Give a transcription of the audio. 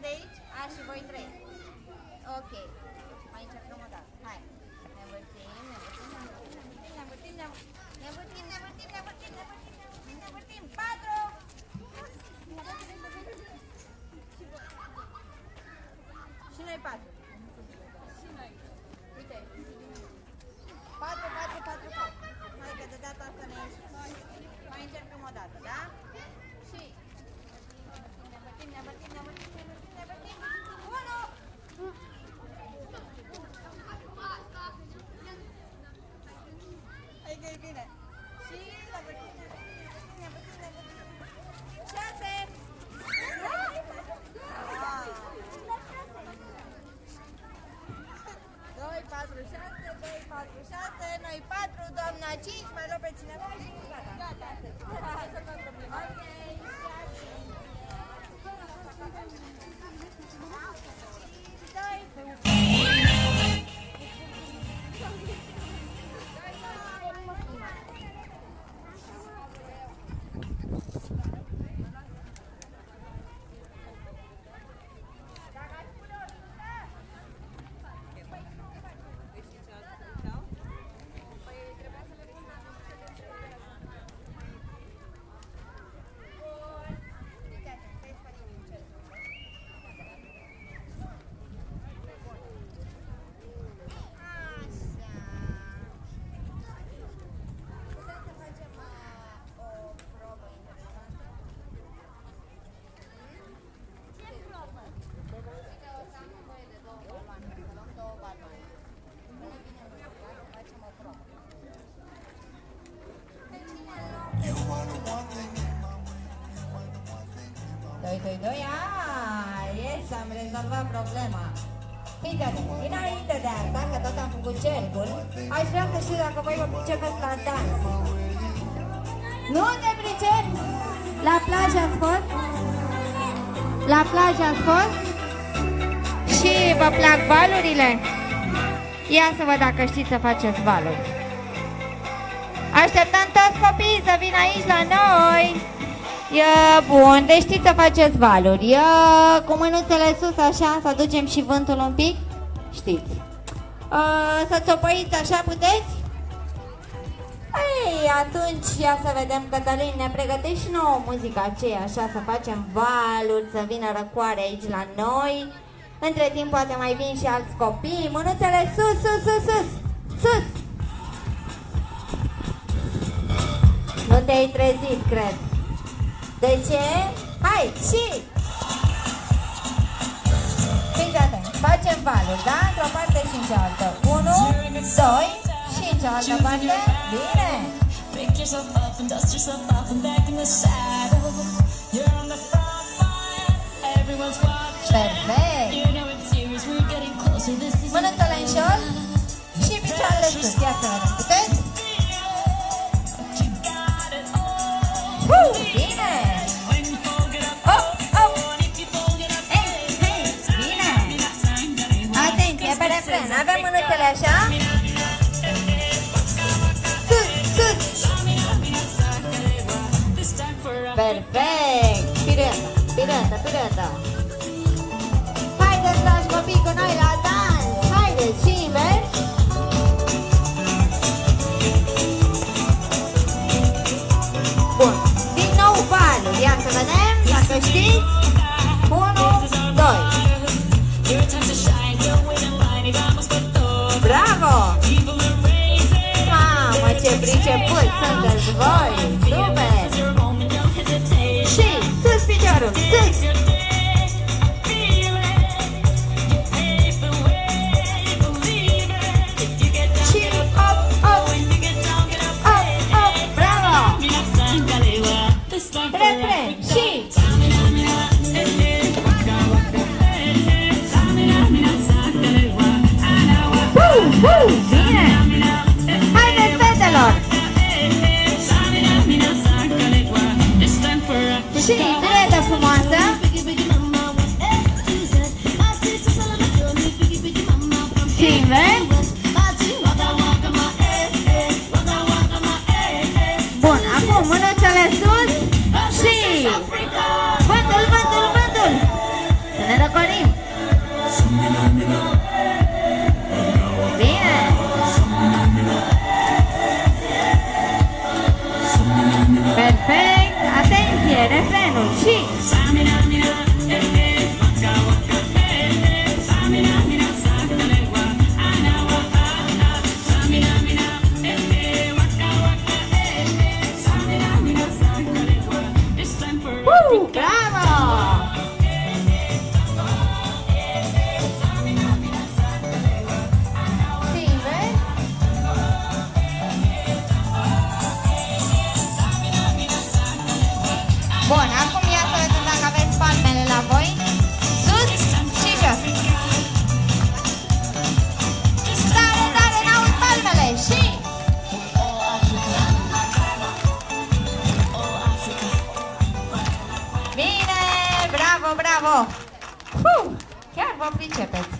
de aici? Și voi 3. Ok. Mai încercăm o dată. Hai. Ne învârtim. 4. Și noi 4. Uite. 4. Hai că de data asta ne ieși. Mai încercăm o dată, da? Și ne învârtim. 1. Hai că e bine. Și ne învârtim. 6. 2, 4, 6, noi 4, doamna 5, mai luăm pe cineva și gata. Hai să fac problema. Yes, am rezolvat problema. Uite-te, înainte de asta, că tot am făcut cercul, aș vrea să știu dacă voi vă pricepeți la dans. Nu te pricepi? La plajă ați fost? La plajă ați fost? Și vă plac valurile? Ia să văd dacă știți să faceți valuri. Așteptăm toți copiii să vină aici la noi. Bun, deci știți să faceți valuri. Cu mânuțele sus așa, să aducem și vântul un pic. Știți. Să țopăiți așa, puteți? Ei, atunci ia să vedem, Cătălin, ne pregătești și nouă muzica aceea, așa, să facem valuri, să vină răcoare aici la noi. Între timp poate mai vin și alți copii. Mânuțele sus, sus, sus, sus, sus. Nu te-ai trezit, cred. De ce? Hai, și! Fiți atenți, facem valuri, da? Într-o parte și în cealaltă. 1, 2 și în cealaltă parte. Bine! Perfect! Mânuțele în șor și picioarele sus. Ia să vedem, puteți? Bine! Pe refren, avem mânuțele așa. Sus, sus. Perfect. Pirueta. Haideți, dragi copii, cu noi la dans. Haideți și invers. Bun. Din nou valuri. Ia să vedem dacă știți. 1, 2. Bravo! Mamă, ce priceput sunteți voi! Super! Și sus piciorul, sus! Și op, op! Op, op! Bravo! Refren! Și! Bine! Haideți, fetelor! Și dreapta frumoasă! Și invers! Bun, acum mânuțele sus și... Vântul! Să ne răcoare Bravo! Chiar vă pricepeți!